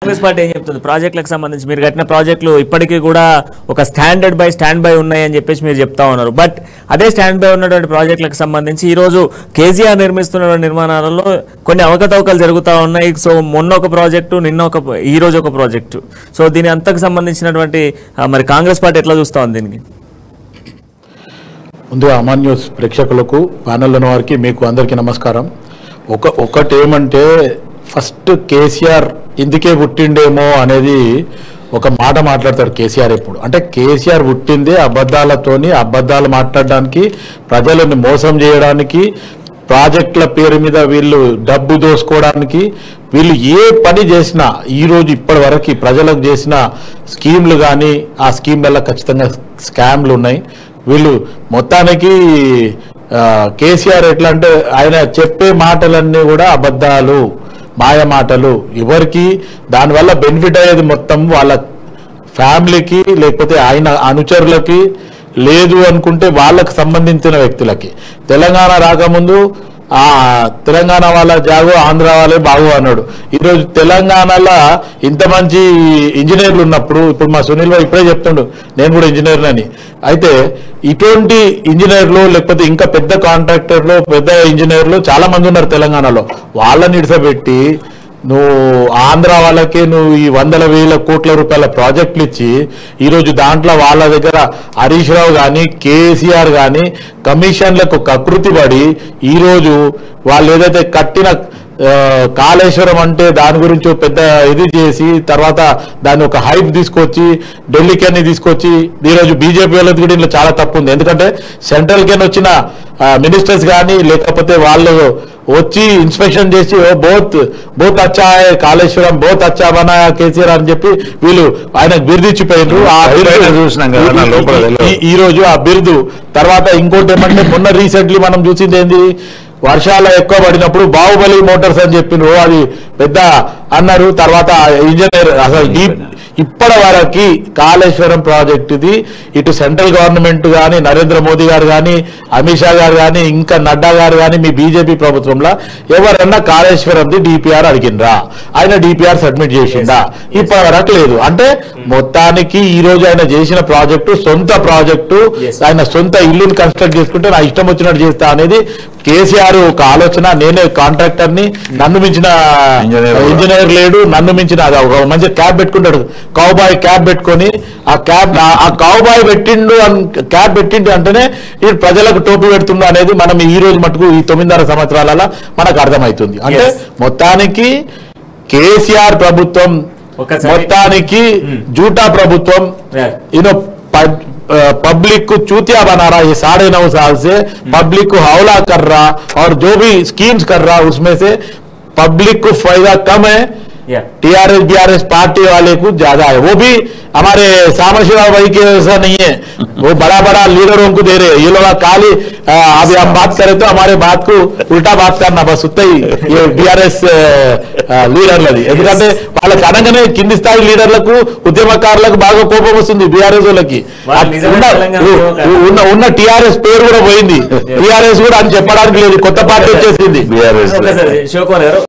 Congress party ఏం చెప్తుంది ప్రాజెక్టులకు సంబంధించి? మీరు కట్టిన ప్రాజెక్టులు ఇప్పటికీ కూడా ఒక స్టాండ్ బై ఉన్నాయని చెప్పేసి మీరు చెప్తా ఉన్నారు. బట్ అదే స్టాండ్ బై ఉన్నటువంటి ప్రాజెక్టులకు సంబంధించి ఈ రోజు కేసీఆర్ నిర్మిస్తున్న నిర్మాణాలలో కొన్ని అవకతవకలు జరుగుతూ ఉన్నాయి. సో మొన్న ఒక ప్రాజెక్టు, ఈ రోజు ఒక ప్రాజెక్టు. సో దీని అంతకు సంబంధించినటువంటి మరి కాంగ్రెస్ పార్టీ ఎట్లా చూస్తా ఉంది దీనికి? ముందుగా అమన్ న్యూస్ ప్రేక్షకులకు, ప్యానెల్ ఉన్న వారికి, మీకు అందరికీ నమస్కారం. ఒకటి ఏమంటే, ఫస్ట్ కేసీఆర్ ఇందుకే పుట్టిండేమో అనేది ఒక మాట మాట్లాడతాడు కేసీఆర్ ఎప్పుడు. అంటే కేసీఆర్ పుట్టిందే అబద్ధాలు మాట్లాడడానికి, ప్రజలను మోసం చేయడానికి, ప్రాజెక్టుల పేరు మీద వీళ్ళు డబ్బు దోసుకోవడానికి. వీళ్ళు ఏ పని చేసినా ఈరోజు ఇప్పటి వరకు ప్రజలకు చేసిన స్కీమ్లు కానీ ఆ స్కీమ్లలో ఖచ్చితంగా స్కామ్లు ఉన్నాయి. వీళ్ళు మొత్తానికి కేసీఆర్ ఎట్లా అంటే ఆయన చెప్పే మాటలన్నీ కూడా అబద్ధాలు, మాయ మాటలు. ఎవరికి దానివల్ల బెనిఫిట్ అయ్యేది మొత్తం వాళ్ళ ఫ్యామిలీకి, లేకపోతే ఆయన అనుచరులకి, లేదు అనుకుంటే వాళ్ళకు సంబంధించిన వ్యక్తులకి. తెలంగాణ రాకముందు తెలంగాణ వాళ్ళ జాగో ఆంధ్ర వాళ్ళే బాగు అన్నాడు. ఈరోజు తెలంగాణలో ఇంత మంచి ఇంజనీర్లు ఉన్నప్పుడు, ఇప్పుడు మా సునీల్ భాయ్ ఇప్పుడే చెప్తుండు నేను కూడా ఇంజనీర్ని అని. అయితే ఇటువంటి ఇంజనీర్లు, లేకపోతే ఇంకా పెద్ద కాంట్రాక్టర్లు, పెద్ద ఇంజనీర్లు చాలా మంది ఉన్నారు తెలంగాణలో. వాళ్ళని ఇడిసబెట్టి నువ్వు ఆంధ్ర వాళ్ళకే నువ్వు ఈ 100,000 కోట్ల రూపాయల ప్రాజెక్టులు ఇచ్చి ఈరోజు దాంట్లో వాళ్ళ దగ్గర హరీష్ రావు కానీ కేసీఆర్ కానీ కమిషన్లకు కకృతి పడి ఈరోజు వాళ్ళు ఏదైతే కట్టిన కాళేశ్వరం అంటే దాని గురించి పెద్ద ఇది చేసి తర్వాత దాన్ని ఒక హైప్ తీసుకొచ్చి ఢిల్లీకి అన్ని తీసుకొచ్చి ఈరోజు బీజేపీ వాళ్ళది కూడా ఇంట్లో చాలా తప్పు ఉంది. ఎందుకంటే సెంట్రల్ కి వచ్చిన మినిస్టర్స్ కానీ లేకపోతే వాళ్ళు వచ్చి ఇన్స్పెక్షన్ చేసి బోత్ అచ్చా కాళేశ్వరం బోత్ అచ్చా బనా కేసీఆర్ అని చెప్పి వీళ్ళు ఆయనకు బిరుదిచ్చిపోయినారు. ఈ రోజు ఆ బిరుదు తర్వాత ఇంకోటి ఏమంటే, మొన్న రీసెంట్లీ మనం చూసింది ఏంది, వర్షాలు ఎక్కువ పడినప్పుడు బాహుబలి మోటార్స్ అని చెప్పినారు, అది పెద్ద అన్నారు. తర్వాత ఇంజనీర్ అసలు ఇప్పటి వరకు కాళేశ్వరం ప్రాజెక్టుది ఇటు సెంట్రల్ గవర్నమెంట్ కానీ, నరేంద్ర మోదీ గారు కానీ, అమిత్ షా గారు కానీ, ఇంకా నడ్డా గారు కానీ, మీ బీజేపీ ప్రభుత్వంలో ఎవరన్నా కాళేశ్వరంది డిపిఆర్ అడిగినరా? ఆయన డిపిఆర్ సబ్మిట్ చేసిందా? ఇప్పటి వరకు లేదు. అంటే మొత్తానికి ఈ రోజు ఆయన చేసిన ప్రాజెక్టు సొంత ప్రాజెక్టు, ఆయన సొంత ఇల్లుని కన్స్ట్రక్ట్ చేసుకుంటే నా ఇష్టం వచ్చినట్టు చేస్తా అనేది కేసీఆర్ ఒక ఆలోచన. నేనే కాంట్రాక్టర్ని, నన్ను మించిన ఇంజనీర్ లేడు, నన్ను మించిన ఒక మంచి క్యాబ్ పెట్టుకుంటాడు, కౌబాయ్ క్యాబ్ పెట్టుకొని ఆ కౌబాయ్ క్యాబ్ పెట్టిండు అంటేనే ఈ ప్రజలకు టోపీ పెడుతుండు అనేది మనం ఈ రోజు మటుకు ఈ 9.5 సంవత్సరాల మనకు అర్థమవుతుంది. అంటే మొత్తానికి కేసీఆర్ ప్రభుత్వం మొత్తానికి జూటా ప్రభుత్వం. యూనో पब्लिक को चूतिया बना रहा है ये 9.5 साल से, पब्लिक को हौला कर रहा और जो भी स्कीम्स कर रहा उसमें से पब्लिक को फायदा कम है, टीआरएस बीआरएस पार्टी वाले को ज्यादा है. वो भी हमारे सामरशिवराव भाई के ऐसा नहीं है, वो बड़ा बड़ा लीडरों को दे रहे हैं. ये लोग खाली अभी हम बात करें तो हमारे बात को उल्टा बात करना बस उतना ही ये बीआरएस లీడర్లది. ఎందుకంటే వాళ్ళకి అనగానే కింది స్థాయి లీడర్లకు, ఉద్యమకారులకు బాగా కోపం వస్తుంది. బీఆర్ఎస్ వాళ్ళకి ఉన్న టీఆర్ఎస్ పేరు కూడా పోయింది. టీఆర్ఎస్ కూడా అని చెప్పడానికి లేదు, కొత్త పార్టీ వచ్చేసింది.